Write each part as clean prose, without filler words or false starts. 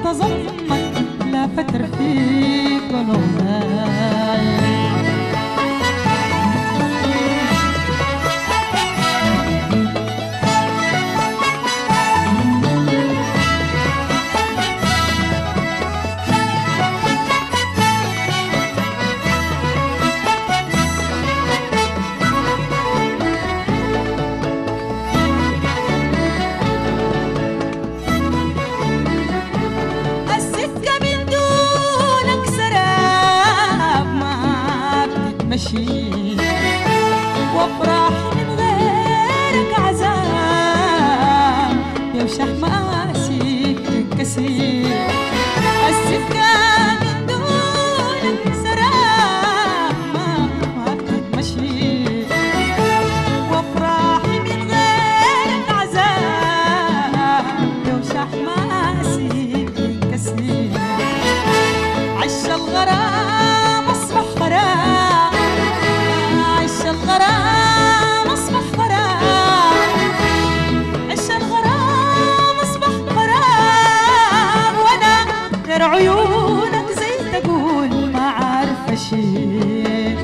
تظنك لا فتر في قلوبنا. وافراح من غيرك عذاب يا وشح مقاسي تنكسر. السكة من دونك سراب ما بتتمشي وافراح من غيرك عذاب يا وشح مقاسي تنكسر. عش الغرام اصبح غرام الغرام أصبح غرام عش الغرام أصبح غرام وأنا غير عيونك زي تقول ما عارفة شي.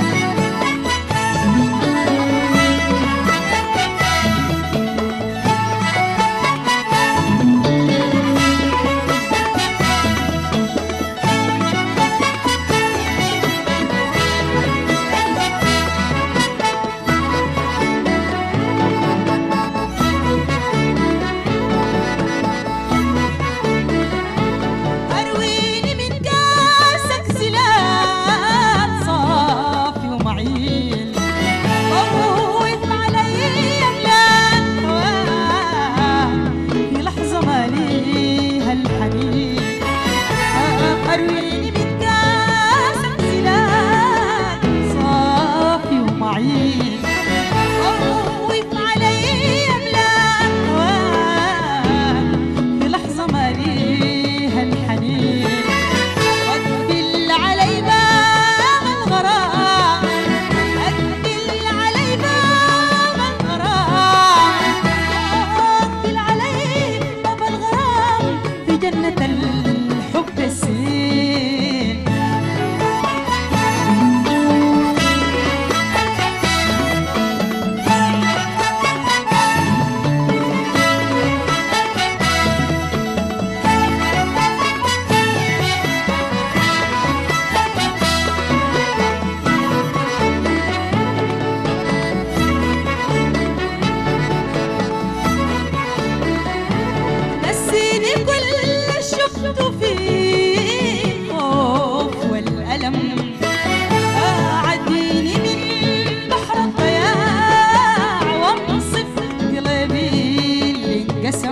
أعديني من بحر الضياع وانصف قلبي اللي انقسم.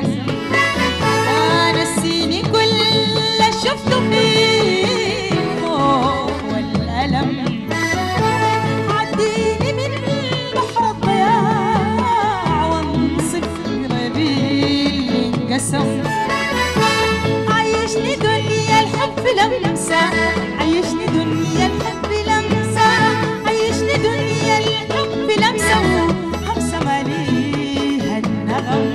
نسيني كل شفته فيه خوف والألم. عديني من بحر الضياع وانصف قلبي اللي انقسم. عيشني دنيا الحب لمسة عيشني دنيا الحب لمسة عيشني دنيا الحب لمسة وهمسة ماليها النغم.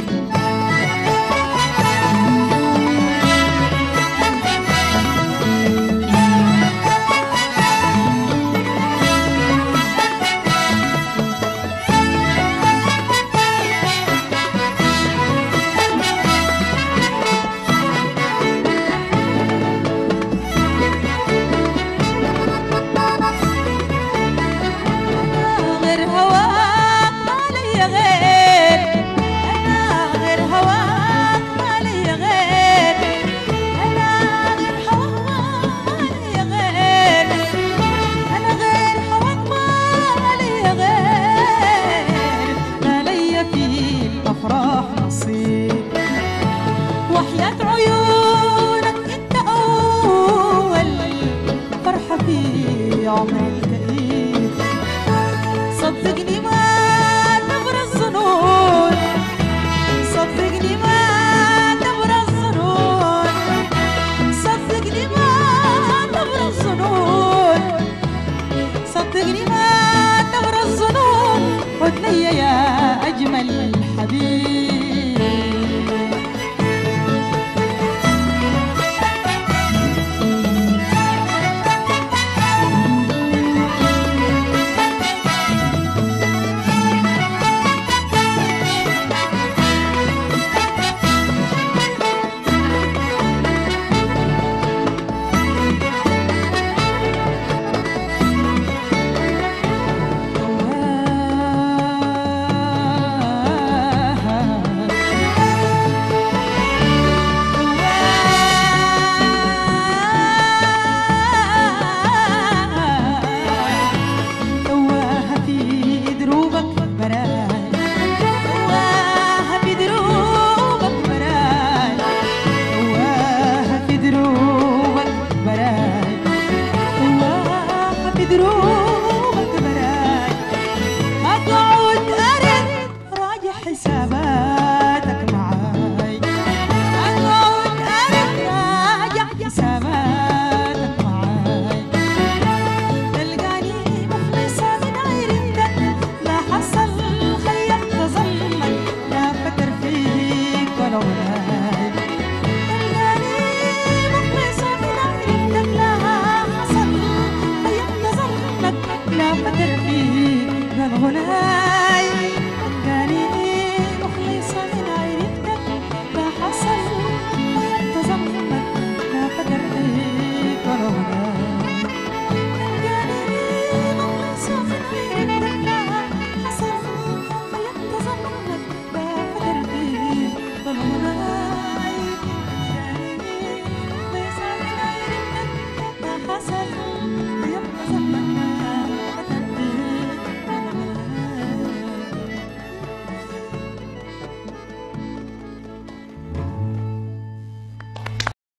وحياة عيونك انت اول فرحة في عمري الكئيب. صدقني ما